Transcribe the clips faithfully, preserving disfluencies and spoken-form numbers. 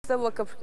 da boca, porque...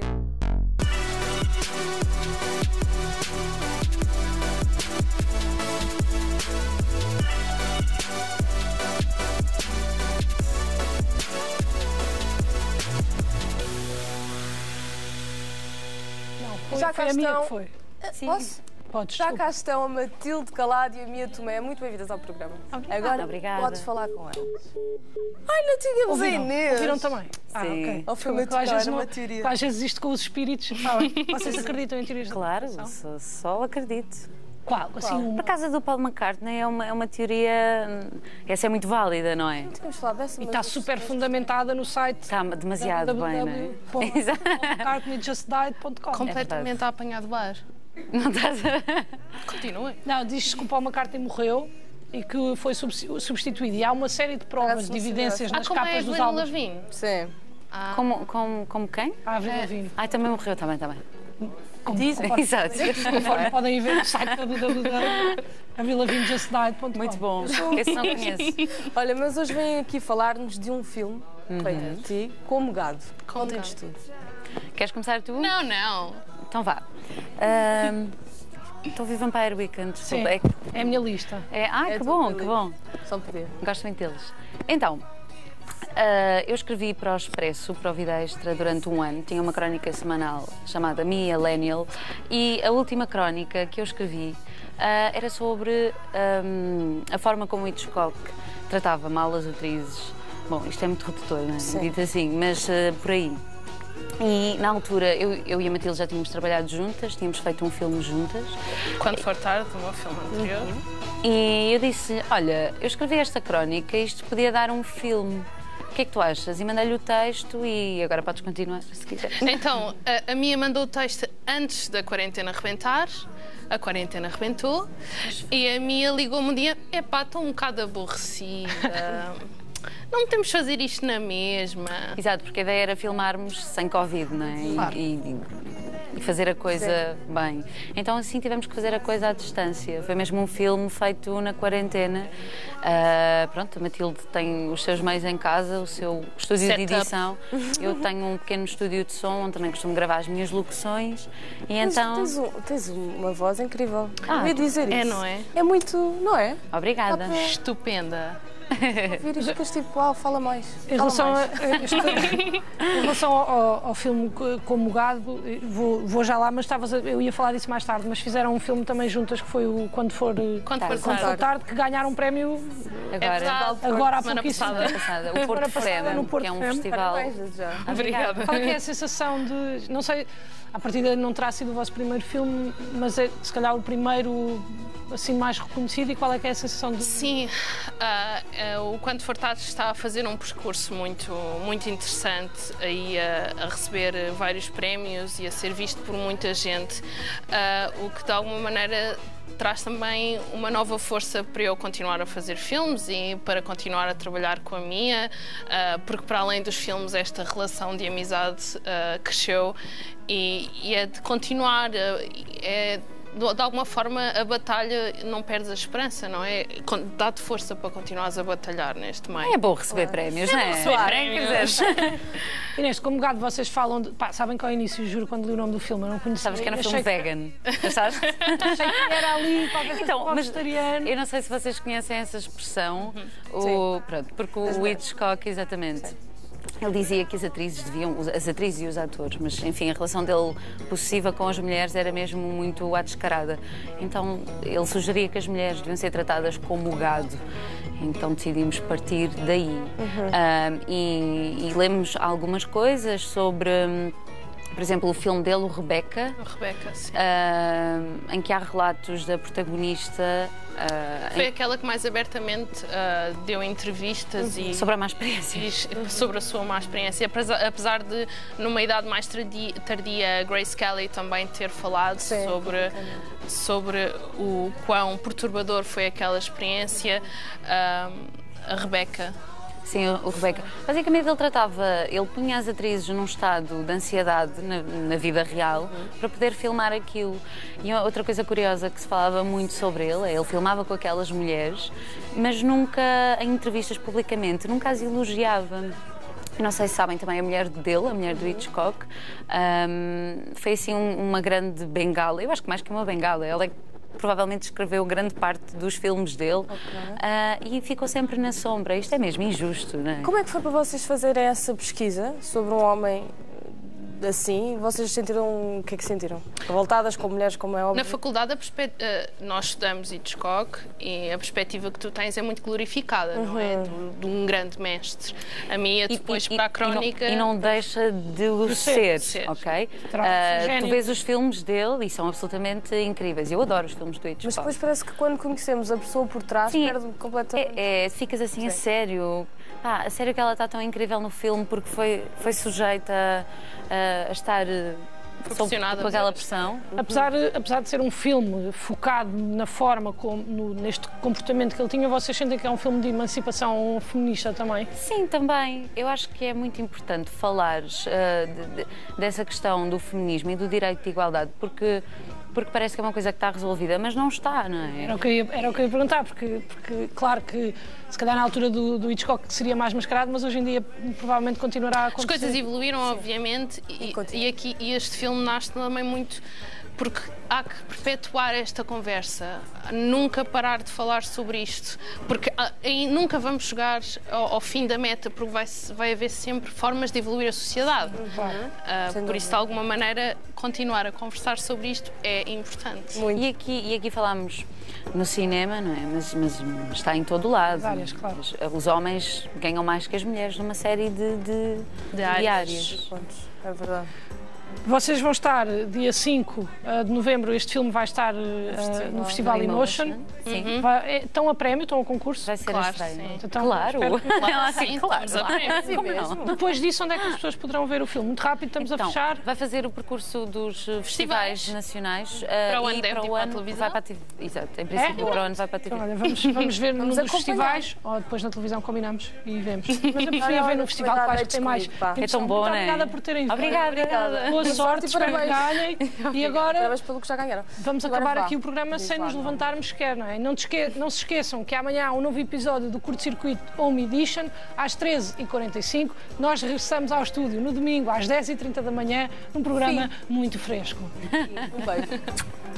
Foi, Já cá foi a minha estão... que foi. Sim. Posso? Podes, Já desculpa. cá estão a Matilde Calado e a Mia Tomé. Muito bem-vindas ao programa. Obrigada. Agora Obrigada. podes falar com elas. Ai, não tínhamos a Ouviram? Inês. Ouviram também? Ah, Sim. ok. Ou foi uma Desculpa, às vezes teoria, não- uma teoria. Às vezes isto com os espíritos. Ah, bem. Vocês acreditam em teorias Claro, da conspiração? só, só acredito. Qual? Assim, uma... Por causa do Paul McCartney é uma, é uma teoria... Essa é muito válida, não é? Não tínhamos falado dessa, E mas... está super fundamentada no site Está demasiado bem, não é? Exato. mccartney just died ponto com. Completamente a apanhar de bar. Não estás a... Continuem. Não, diz que o Paul McCartney morreu e que foi subs- substituído. E há uma série de provas, Parece de uma evidências Ah, nas como é capas a dos Gwen álbuns. Lavigne? Sim. Como, como, como quem? Ah, Avril Lavigne. Ai, também morreu, também, também. Dizem. Exato. Conforme podem ir ver no site da avril lavigne just died ponto com. Muito bom. Esse não conheço. Olha, mas hoje vêm aqui falar-nos de um filme feito por ti, Como Gado. Conta-nos tudo. Queres começar tu? Não, não. Então vá. Ahm, Estou a ver Vampire Weekend. Sim, desculpa. É que- é a minha lista. É, ai, É que tudo bom, ali. que bom. Só poder. Gosto muito deles. Então, ah, eu escrevi para o Expresso, para o Vida Extra, durante um ano. Tinha uma crónica semanal chamada Millennial e a última crónica que eu escrevi ah, era sobre ahm, a forma como Hitchcock tratava mal as atrizes. Bom, isto é muito redutor, não é? Sim. Dito assim, mas ah, por aí. E na altura eu, eu e a Matilde já tínhamos trabalhado juntas, tínhamos feito um filme juntas. Quando for tarde, o meu filme anterior. E eu disse, olha, eu escrevi esta crónica, isto podia dar um filme. O que é que tu achas? E mandei-lhe o texto e agora podes continuar, se quiser. Então, a, a Mia mandou o texto antes da quarentena arrebentar. A quarentena arrebentou. E a Mia ligou-me um dia: epá, estou um bocado aborrecida. Não podemos fazer isto na mesma. Exato, porque a ideia era filmarmos sem Covid, não é? E- Claro. E, e fazer a coisa bem. Então assim tivemos que fazer a coisa à distância. Foi mesmo um filme feito na quarentena. Ah, pronto, a Matilde tem os seus meios em casa, o seu estúdio de Setup. edição. Eu tenho um pequeno estúdio de som onde também costumo gravar as minhas locuções. E Mas então... tens, um- tens uma voz incrível. Ah, eu ia dizer é, isso. não é? É muito, não é? Obrigada. Estupenda. Ouvir isto, ficas tipo, uau, fala mais. Em Fala relação, a, mais. a este- em relação ao, ao- ao filme co- Como Gado, vou, vou já lá, mas estavas a- eu ia falar disso mais tarde, mas fizeram um filme também juntas que foi o Quando For, Quando Tarde. for Quando For tarde. Tarde, que ganharam um prémio É Agora, verdade. agora há Semana pouquíssimo passada. tempo. passada, o Porto passada, Femme, no Porto que é um Femme. festival. Parabéns, desde já. Obrigada. Qual é que é a sensação de... Não sei, à partida não terá sido o vosso primeiro filme, mas é se calhar o primeiro assim mais reconhecido, e qual é que é a sensação de... Sim, ah, ah, o Quando For Tarde está a fazer um percurso muito, muito interessante, aí a, a receber vários prémios e a ser visto por muita gente, ah, o que de alguma maneira traz também uma nova força para eu continuar a fazer filmes e para continuar a trabalhar com a Mia, ah, porque para além dos filmes esta relação de amizade ah, cresceu e, e é de continuar, ah, é de alguma forma a batalha, não perdes a esperança, não é? Dá-te força para continuares a batalhar neste meio. É bom receber prémios, não é? receber prémios. Inês, Como Gado, vocês falam de... Pá, sabem que ao início, juro, quando li o nome do filme, eu não conhecia. Sabes que era um filme Achei vegan, sabes? Achei que era ali qualquer coisa Então, mas vegetariano. eu não sei se vocês conhecem essa expressão, o, pronto, porque o Hitchcock, exatamente, ele dizia que as atrizes deviam, as atrizes e os atores, mas enfim, a relação dele possessiva com as mulheres era mesmo muito à descarada. Então ele sugeria que as mulheres deviam ser tratadas como gado. Então decidimos partir daí. Ah, e, e lemos algumas coisas sobre, por exemplo, o filme dele, o Rebecca, Rebecca, sim. ah, em que há relatos da protagonista ah, Foi em- aquela que mais abertamente ah, deu entrevistas e sobre a má experiência. diz sobre a sua má experiência, apesar, apesar de, numa idade mais tardia, tardia Grace Kelly também ter falado Sim, sobre, sobre o quão perturbador foi aquela experiência. Ah, a Rebecca. Sim, o o Rebecca. Basicamente ele tratava, ele punha as atrizes num estado de ansiedade na, na vida real para poder filmar aquilo. E outra coisa curiosa que se falava muito sobre ele é ele filmava com aquelas mulheres, mas nunca em entrevistas publicamente, nunca as elogiava. não sei se sabem também, a mulher dele, a mulher do Hitchcock, um, foi assim um, uma grande bengala. Eu acho que mais que uma bengala. Ela é provavelmente escreveu grande parte dos filmes dele, okay. uh, e ficou sempre na sombra. Isto é mesmo injusto, não é? Como é que foi para vocês fazerem essa pesquisa sobre um homem assim? Vocês sentiram... O que é que sentiram? Revoltadas com mulheres, como é óbvio? Na faculdade a perspe... nós estudamos Hitchcock e a perspectiva que tu tens é muito glorificada, uhum. não é? De, de um grande mestre. A minha depois e, para a crónica... E não, e não deixa de o ser, ser, ok? Uh, tu vês os filmes dele e são absolutamente incríveis. Eu adoro os filmes do Hitchcock. Mas depois parece que quando conhecemos a pessoa por trás, Sim, perde completamente... É, é, ficas assim Sim. a sério... Ah, a sério que ela está tão incrível no filme porque foi, foi sujeita a, a estar sob com aquela pressão. Apesar, apesar de ser um filme focado na forma, como, no, neste comportamento que ele tinha, vocês sentem que é um filme de emancipação feminista também? Sim, também. Eu acho que é muito importante falar uh, de, de, dessa questão do feminismo e do direito de igualdade, porque... porque parece que é uma coisa que está resolvida, mas não está, não é? Era o que eu ia, era o que eu ia perguntar, porque, porque claro que se calhar na altura do, do Hitchcock seria mais mascarado, mas hoje em dia provavelmente continuará a acontecer. As coisas evoluíram, Sim. obviamente, e, e, aqui, e este filme nasce também muito porque há que perpetuar esta conversa, nunca parar de falar sobre isto, porque aí nunca vamos chegar ao, ao fim da meta, porque vai, vai haver sempre formas de evoluir a sociedade. Uhum. Uh, por isso, de alguma maneira, continuar a conversar sobre isto é importante. Muito. E aqui, e aqui falámos no cinema, não é? Mas, mas está em todo lado. Várias, claro. Os homens ganham mais que as mulheres numa série de, de, de áreas. É verdade. Vocês vão estar dia cinco de novembro, este filme vai estar uh, Festival, no Festival Emotion. Sim. Vai, é, estão a prémio, estão a concurso? Vai ser claro, a estreia. Então, claro. Claro, sim, claro. Sim, claro. Depois disso, onde é que as pessoas poderão ver o filme? Muito rápido, estamos então, a fechar. Vai fazer o percurso dos festivais, festivais nacionais. Uh, para o ano e deve para o ano vai para a T V. Exato, em princípio, é? para o ano vai para a T V. Então, olha, vamos, vamos ver num dos festivais, ou depois na televisão combinamos e vemos. Mas eu preferia ver no festival, que acho que tem mais. É tão bom, não é? Obrigada por terem vindo. Obrigada, obrigada. Boa sorte, espero que ganhem. E agora, parabéns pelo que já ganharam. Vamos agora acabar vá. aqui o programa sem nos levantarmos sequer, não é? Não, esque... não se esqueçam que amanhã há um novo episódio do Curto Circuito Home Edition, às treze e quarenta e cinco. Nós regressamos ao estúdio no domingo, às dez e trinta da manhã, num programa Sim. muito fresco. Um beijo.